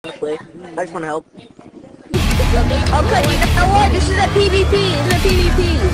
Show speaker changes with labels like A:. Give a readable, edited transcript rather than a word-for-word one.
A: play. I just want to help.
B: Okay, you know what? This is a PvP. This is a PvP.